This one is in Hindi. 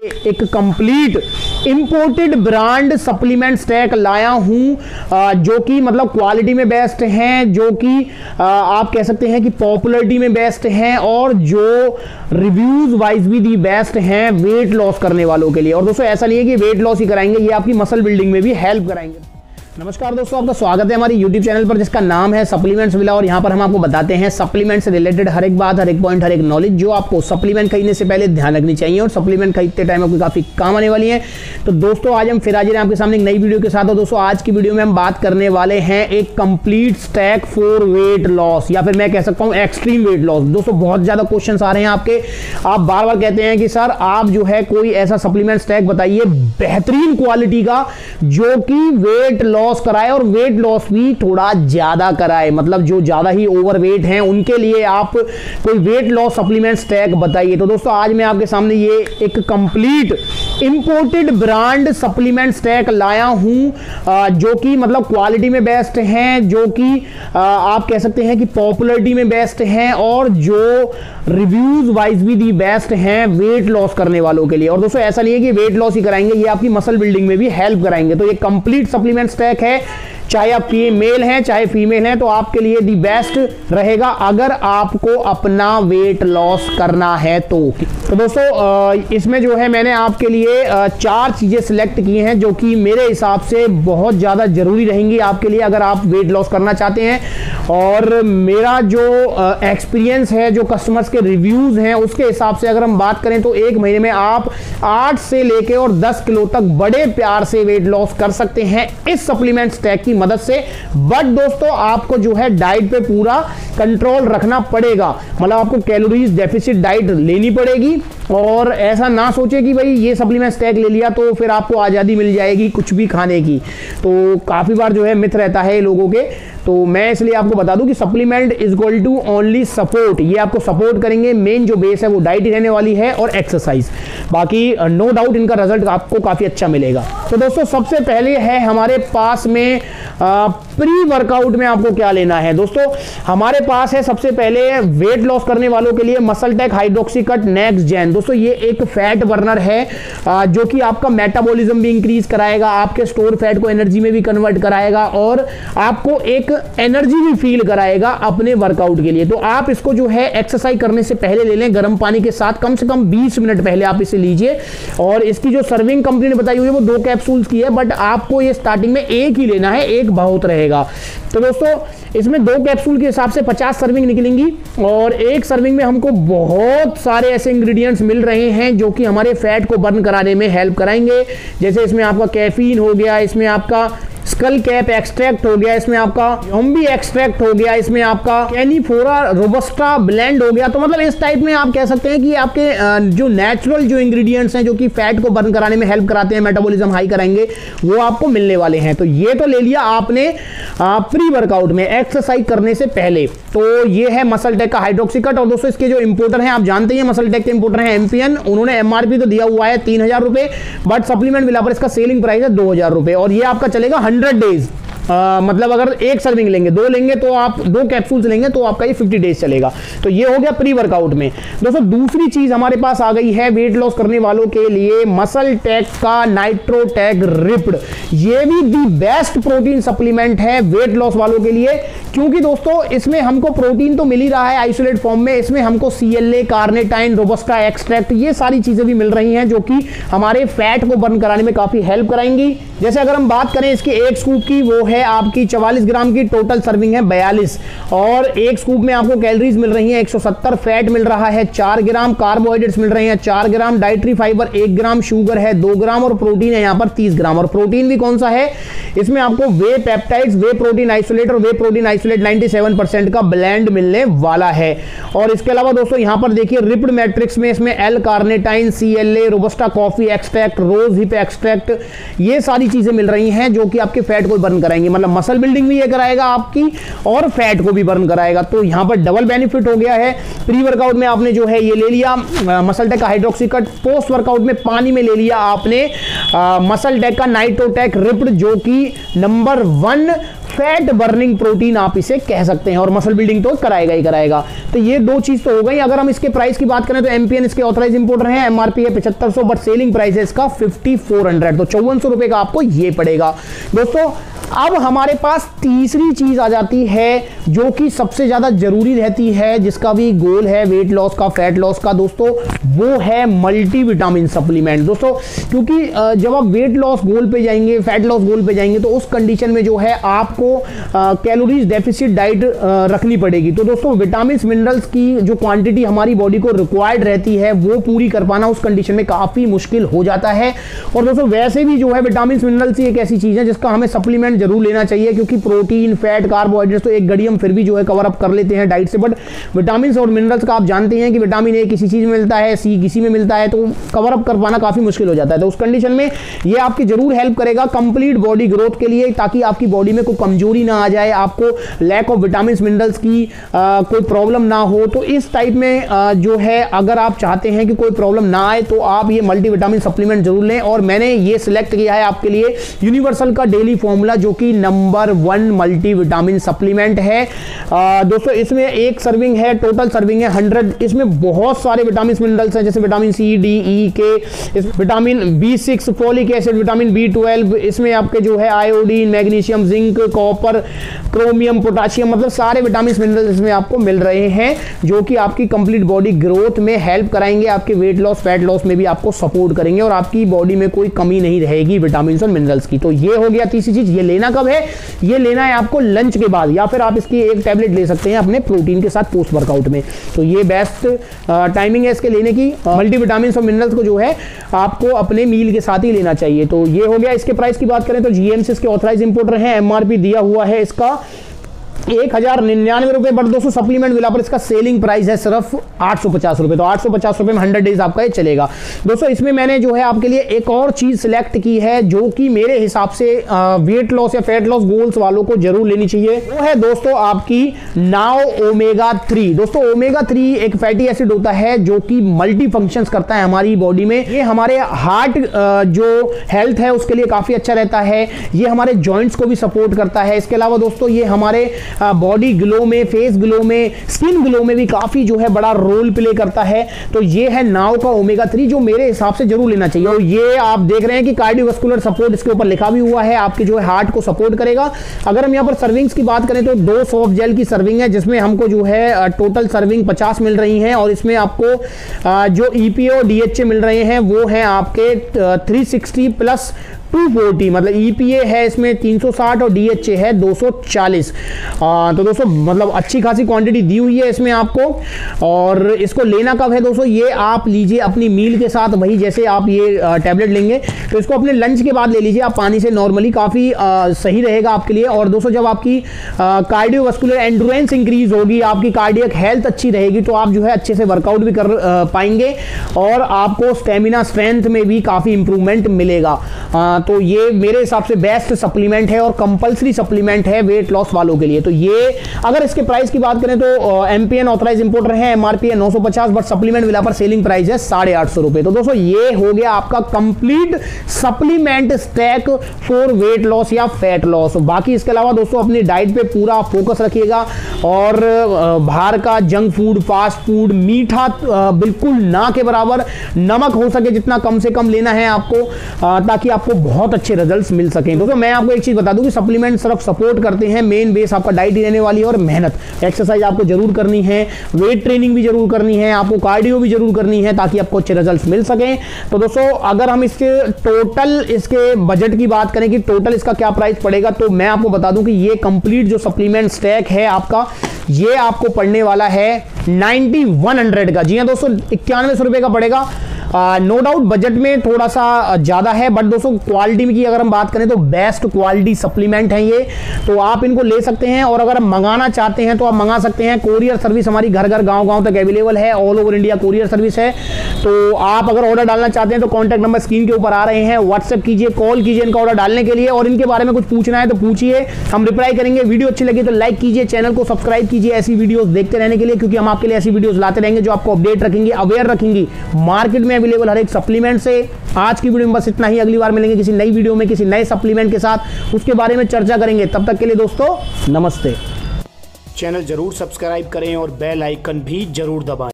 एक complete imported brand supplement stack लाया हूं जो कि मतलब क्वालिटी में बेस्ट हैं, जो कि आप कह सकते हैं कि पॉपुलरिटी में बेस्ट हैं और जो रिव्यूज वाइज भी दी बेस्ट हैं वेट लॉस करने वालों के लिए। और दोस्तों ऐसा नहीं है कि वेट लॉस ही कराएंगे, ये आपकी मसल बिल्डिंग में भी हेल्प कराएंगे। नमस्कार दोस्तों, आपका स्वागत है हमारी YouTube चैनल पर जिसका नाम है सप्लीमेंट्स विला। और यहाँ पर हम आपको बताते हैं सप्लीमेंट से रिलेटेड हर एक बात, हर एक पॉइंट, हर एक नॉलेज जो आपको सप्लीमेंट खरीदने से पहले ध्यान रखनी चाहिए और सप्लीमेंट खरीदते टाइम आपको काफी काम आने वाली है। तो दोस्तों आज हम फिर हाजिर हैं आपके सामने एक नई वीडियो के साथ। और दोस्तों आज की वीडियो में हम बात करने वाले हैं एक complete stack for weight loss, या फिर मैं कह सकता हूँ एक्सट्रीम वेट लॉस। दोस्तों बहुत ज्यादा क्वेश्चन आ रहे हैं आपके, आप बार बार कहते हैं कि सर आप जो है कोई ऐसा सप्लीमेंट स्टैक बताइए बेहतरीन क्वालिटी का जो कि वेट लॉस कराए और वेट लॉस भी थोड़ा ज्यादा कराए, मतलब जो ज्यादा ही ओवरवेट हैं उनके लिए आप कोई वेट लॉस सप्लीमेंट स्टैक बताइए। तो दोस्तों आज मैं आपके सामने ये एक complete imported brand supplement stack लाया हूं जो कि मतलब क्वालिटी में बेस्ट हैं, जो कि आप कह सकते हैं कि पॉपुलरिटी में बेस्ट हैं और जो रिव्यूज वाइज भी दी बेस्ट हैं वेट लॉस करने वालों के लिए। और दोस्तों ऐसा नहीं है कि वेट लॉस ही कराएंगे, ये आपकी मसल बिल्डिंग में भी हेल्प कराएंगे। तो ये कंप्लीट सप्लीमेंट स्टैक है, चाहे आप मेल हैं चाहे फीमेल हैं, तो आपके लिए दी बेस्ट रहेगा अगर आपको अपना वेट लॉस करना है तो दोस्तों इसमें जो है मैंने आपके लिए 4 चीजें सिलेक्ट की हैं जो कि मेरे हिसाब से बहुत ज्यादा जरूरी रहेंगी आपके लिए अगर आप वेट लॉस करना चाहते हैं। और मेरा जो एक्सपीरियंस है, जो कस्टमर्स के रिव्यूज हैं उसके हिसाब से अगर हम बात करें तो एक महीने में आप 8 से लेके और 10 किलो तक बड़े प्यार से वेट लॉस कर सकते हैं इस सप्लीमेंट स्टैक की मदद से। बट दोस्तों आपको जो है डाइट पे पूरा कंट्रोल रखना पड़ेगा, मतलब आपको कैलोरीज डेफिसिट डाइट लेनी पड़ेगी। और ऐसा ना सोचे कि भाई ये सप्लीमेंट स्टैक ले लिया तो फिर आपको आज़ादी मिल जाएगी कुछ भी खाने की, तो काफ़ी बार जो है मिथ रहता है लोगों के। तो मैं इसलिए आपको बता दूं कि supplement is equal to only support, ये आपको सपोर्ट करेंगे। मेन जो बेस है वो डाइट ही रहने वाली है और एक्सरसाइज, बाकी नो डाउट इनका रिजल्ट आपको काफ़ी अच्छा मिलेगा। तो दोस्तों सबसे पहले है हमारे पास में प्री वर्कआउट में आपको क्या लेना है। दोस्तों हमारे पास है सबसे पहले वेट लॉस करने वालों के लिए MuscleTech Hydroxycut next gen. दोस्तों ये एक फैट बर्नर है जो कि आपका मेटाबॉलिज्म भी इंक्रीज कराएगा, आपके स्टोर फैट को एनर्जी में भी कन्वर्ट कराएगा और आपको एक एनर्जी भी फील कराएगा अपने वर्कआउट के लिए। तो आप इसको जो है एक्सरसाइज करने से पहले ले लें गर्म पानी के साथ, कम से कम 20 मिनट पहले आप इसे लीजिए। और इसकी जो सर्विंग कंपनी ने बताई हुई है वो 2 कैप्सूल्स की है, बट आपको ये स्टार्टिंग में एक ही लेना है, एक बहुत रहेगा। तो दोस्तों इसमें 2 कैप्सूल के हिसाब से 50 सर्विंग निकलेंगी और एक सर्विंग में हमको बहुत सारे ऐसे इंग्रेडिएंट्स मिल रहे हैं जो कि हमारे फैट को बर्न कराने में हेल्प कराएंगे। जैसे इसमें आपका कैफीन हो गया, इसमें आपका स्कल कैप एक्सट्रैक्ट हो गया, इसमें आपका जोम्बी एक्सट्रैक्ट हो गया, इसमें आपका कैनिफोरा रोबस्टा ब्लेंड हो गया। तो मतलब इस टाइप में आप कह सकते हैं कि आपके जो नेचुरल जो इंग्रेडिएंट्स हैं जो कि फैट को बर्न कराने में हेल्प कराते हैं, मेटाबॉलिज्म हाई कराएंगे, वो आपको मिलने वाले हैं। तो ये तो ले लिया आपने प्री वर्कआउट में एक्सरसाइज करने से पहले। तो ये है मसलटेक का हाइड्रोक्सी कट। और दोस्तों इसके जो इंपोर्टर हैं आप जानते हैं, मसलटेक के इंपोर्टर हैं एमपीएन। उन्होंने एमआरपी तो दिया हुआ है 3000 रुपए, बट सप्लीमेंट विला पर इसका सेलिंग प्राइस है 2000 रुपए और ये आपका चलेगा 100 डेज। मतलब अगर एक सर्विंग लेंगे, 2 लेंगे तो आप 2 कैप्सूल्स लेंगे तो आपका ये 50 डेज चलेगा। तो ये हो गया प्री वर्कआउट में। दोस्तों दूसरी चीज हमारे पास आ गई है वेट लॉस करने वालों के लिए मसलटेक का नाइट्रोटेक रिप्ड। ये भी दी बेस्ट प्रोटीन सप्लीमेंट है वेट लॉस वालों के लिए, क्योंकि दोस्तों इसमें हमको प्रोटीन तो मिल ही रहा है आइसोलेट फॉर्म में, इसमें हमको CLA, कार्निटाइन, रोबस्टा एक्सट्रैक्ट, ये सारी चीजें भी मिल रही हैं जो कि हमारे फैट को बर्न कराने में काफी हेल्प कराएंगी। जैसे अगर हम बात करें इसके एक स्कूप की, वो है आपकी 44 ग्राम की, टोटल सर्विंग है 42 और एक स्कूप में आपको कैलोरीज मिल रही हैं 170, फैट मिल रहा है 4 ग्राम, कार्बोहाइड्रेट्स मिल रहे हैं 4 gram, dietary fibre 1 gram, sugar है 2 ग्राम और प्रोटीन है यहाँ पर 30 ग्राम। और प्रोटीन भी कौन सा है, इसमें आपको whey peptides, whey protein isolate और वे प्रोटीन आइसोलेट 97% का ब्लेंड मिलने वाला है। और इसके अलावा दोस्तों यहाँ पर देखिए रिप्ड मैट्रिक्स में इसमें L carnitine, CLA, robusta coffee extract, rose hip extract, ये सारी चीजें मिल रही हैं जो कि आपके फैट को बर्न कराएंगी, मतलब मसल बिल्डिंग भी ये कराएगा आपकी और फैट को भी बर्न कराएगा। तो यहां पर डबल बेनिफिट हो गया है। प्री वर्कआउट में आपने जो है ये ले लिया मसलटेक का हाइड्रोक्सी कट, पोस्ट वर्कआउट में पानी में ले लिया आपने मसलटेक का नाइट्रोटेक रिप्ड जो कि नंबर 1 फैट बर्निंग प्रोटीन आप इसे कह सकते हैं, और मसल बिल्डिंग तो कराएगा ही कराएगा। तो ये दो चीज तो हो गई। अगर हम इसके प्राइस की बात करें तो एमपीएन इसके ऑथराइज इंपोर्टर है, एमआरपी है 7500, बट सेलिंग प्राइस है इसका 5400, तो 5400 रुपए का आपको ये पड़ेगा। दोस्तों अब हमारे पास तीसरी चीज आ जाती है जो कि सबसे ज्यादा जरूरी रहती है, जिसका भी गोल है वेट लॉस का, फैट लॉस का दोस्तों, वो है मल्टीविटामिन सप्लीमेंट। दोस्तों क्योंकि जब आप वेट लॉस गोल पे जाएंगे, फैट लॉस गोल पे जाएंगे, तो उस कंडीशन में जो है आपको कैलोरीज डेफिसिट डाइट रखनी पड़ेगी। तो दोस्तों विटामिन मिनरल्स की जो क्वांटिटी हमारी बॉडी को रिक्वायर्ड रहती है वो पूरी कर पाना उस कंडीशन में काफी मुश्किल हो जाता है। और दोस्तों वैसे भी जो है विटामिन मिनरल्स एक ऐसी चीज है जिसका हमें सप्लीमेंट जरूर लेना चाहिए, क्योंकि प्रोटीन, फैट, कार्बोहाइड्रेट्स तो एक घड़ी हम फिर भी जो है कवर अप कर लेते हैं डाइट से, बट विटामिन और मिनरल्स का आप जानते हैं कि विटामिन ए किसी चीज में मिलता है, सी किसी में मिलता है, तो कवर अप कर पाना काफी मुश्किल हो जाता है। तो उस कंडीशन में ये आपकी जरूर हेल्प करेगा कंप्लीट बॉडी ग्रोथ के लिए, ताकि आपकी बॉडी में कोई कमजोरी ना आ जाए, आपको लैक ऑफ विटामिन मिनरल्स की कोई प्रॉब्लम ना हो। तो इस टाइप में जो है अगर आप चाहते हैं कि कोई प्रॉब्लम ना आए तो आप ये मल्टीविटामिन सप्लीमेंट जरूर लें। और मैंने ये सिलेक्ट किया है आपके लिए यूनिवर्सल का डेली फॉर्मूला, जो कि नंबर 1 मल्टीविटामिन सप्लीमेंट है। दोस्तों इसमें एक सर्विंग है, टोटल सर्विंग है 100। इसमें बहुत सारे विटामिन मिनरल्स हैं, जैसे विटामिन सी, डी, ई, के, vitamin B6, folic acid, vitamin B12, इसमें आपके जो है iodine, magnesium, zinc, copper, chromium, potassium, मतलब सारे विटामिन मिनरल्स इसमें आपको मिल रहे हैं, जो कि आपकी कंप्लीट बॉडी ग्रोथ में हेल्प कराएंगे, आपके वेट लॉस, फैट लॉस में भी आपको सपोर्ट करेंगे, और आपकी बॉडी में कोई कमी नहीं रहेगी विटामिन और मिनरल्स की। तो ये हो गया तीसरी चीज। ये लेना कब है? ये लेना है आपको लंच के बाद, या फिर आप इसकी एक टैबलेट ले सकते हैं अपने प्रोटीन के साथ पोस्ट वर्कआउट में। तो ये बेस्ट टाइमिंग है इसके लेने की। मल्टीविटामिन और मिनरल्स को जो है आपको अपने मील के साथ ही लेना चाहिए। तो ये हो गया। इसके प्राइस की बात करें तो जीएमसी इसके ऑथराइज इंपोर्टर हैं, एमआरपी दिया हुआ है इसका 1099 रुपए, बट दोस्तों सप्लीमेंट मिला पर इसका सेलिंग प्राइस है सिर्फ 850 रुपए। तो 850 रुपए में 100 डेज आपका ये चलेगा। दोस्तों इसमें मैंने जो है आपके लिए एक और चीज सिलेक्ट की है, जो कि मेरे हिसाब से वेट लॉस या फैट लॉस गोल्स वालों को जरूर लेनी चाहिए। वो है दोस्तों आपकी नाउ ओमेगा 3। दोस्तों ओमेगा 3 एक फैटी एसिड होता है जो कि मल्टी फंक्शंस करता है हमारी बॉडी में। ये हमारे हार्ट जो हेल्थ है उसके लिए काफी अच्छा रहता है, ये हमारे जॉइंट्स को भी सपोर्ट करता है। इसके अलावा दोस्तों ये हमारे बॉडी ग्लो में, फेस ग्लो में, स्किन ग्लो में भी काफी जो है बड़ा रोल प्ले करता है। तो ये है नाउ का ओमेगा 3, जो मेरे हिसाब से जरूर लेना चाहिए। और ये आप देख रहे हैं कि कार्डियोवास्कुलर सपोर्ट इसके ऊपर लिखा भी हुआ है, आपके जो है हार्ट को सपोर्ट करेगा। अगर हम यहाँ पर सर्विंग्स की बात करें तो 2 सॉफ्ट जेल की सर्विंग है, जिसमें हमको जो है टोटल सर्विंग 50 मिल रही है, और इसमें आपको जो ईपीए और डीएचए मिल रहे हैं वो हैं आपके 360 प्लस 240, मतलब ईपीए है इसमें 360 और डीएचए है 240। तो दोस्तों मतलब अच्छी खासी क्वांटिटी दी हुई है इसमें आपको। और इसको लेना कब है दोस्तों? ये आप लीजिए अपनी मील के साथ, वही जैसे आप ये टैबलेट लेंगे तो इसको अपने लंच के बाद ले लीजिए आप पानी से नॉर्मली, काफ़ी सही रहेगा आपके लिए। और दोस्तों जब आपकी कार्डियोवास्कुलर एंड्योरेंस इंक्रीज होगी, आपकी कार्डियक हेल्थ अच्छी रहेगी, तो आप जो है अच्छे से वर्कआउट भी कर पाएंगे, और आपको स्टेमिना, स्ट्रेंथ में भी काफ़ी इंप्रूवमेंट मिलेगा। तो ये मेरे हिसाब से बेस्ट सप्लीमेंट है और कंपलसरी सप्लीमेंट है वेट लॉस वालों के लिए। तो ये अगर इसके प्राइस की बात करें तो एमपीएन ऑथराइज इंपोर्टर है, एमआरपी है 950, बट सप्लीमेंट मिला पर सेलिंग प्राइस है 850 रुपए। तो दोस्तों ये हो गया आपका complete supplement stack for weight loss या फैट लॉस। बाकी इसके अलावा दोस्तों अपनी डाइट पे पूरा फोकस रखिएगा, और बाहर का जंक फूड, फास्ट फूड, मीठा बिल्कुल ना के बराबर, नमक हो सके जितना कम से कम लेना है आपको, ताकि आपको बहुत अच्छे रिजल्ट्स मिल सकें। दोस्तों मैं आपको एक चीज बता दूं कि सप्लीमेंट सिर्फ सपोर्ट करते हैं, मेन बेस आपका डाइट ही रहने वाली है, और मेहनत, एक्सरसाइज आपको जरूर करनी है, वेट ट्रेनिंग भी जरूर करनी है, आपको कार्डियो भी जरूर करनी है, ताकि आपको अच्छे रिजल्ट्स मिल सकें। तो दोस्तों अगर हम इसके टोटल इसके बजट की बात करें कि टोटल इसका क्या प्राइस पड़ेगा, तो मैं आपको बता दूं कि ये कंप्लीट जो सप्लीमेंट स्टैक है आपका, ये आपको पड़ने वाला है 9100 का। जी हाँ दोस्तों 9100 रुपए का पड़ेगा। नो डाउट बजट में थोड़ा सा ज्यादा है, बट दोस्तों क्वालिटी की अगर हम बात करें तो बेस्ट क्वालिटी सप्लीमेंट है ये, तो आप इनको ले सकते हैं। और अगर आप मंगाना चाहते हैं तो आप मंगा सकते हैं। कोरियर सर्विस हमारी घर घर गांव गांव तक अवेलेबल है, all over India courier service है। तो आप अगर ऑर्डर डालना चाहते हैं तो कॉन्टैक्ट नंबर स्क्रीन के ऊपर आ रहे हैं, व्हाट्सएप कीजिए, कॉल कीजिए इनका ऑर्डर डालने के लिए, और इनके बारे में कुछ पूछना है तो पूछिए, हम रिप्लाई करेंगे। वीडियो अच्छी लगी तो लाइक कीजिए, चैनल को सब्सक्राइब कीजिए ऐसी वीडियोस देखते रहने के लिए, क्योंकि हम आपके लिए ऐसी वीडियोस लाते रहेंगे जो आपको अपडेट रखेंगे, अवेयर रखेंगी मार्केट में अवेलेबल हर एक सप्लीमेंट से। आज की वीडियो में बस इतना ही, अगली बार मिलेंगे किसी नई वीडियो में किसी नए सप्लीमेंट के साथ, उसके बारे में चर्चा करेंगे। तब तक के लिए दोस्तों नमस्ते। चैनल जरूर सब्सक्राइब करें और बेल आइकन भी जरूर दबाएं।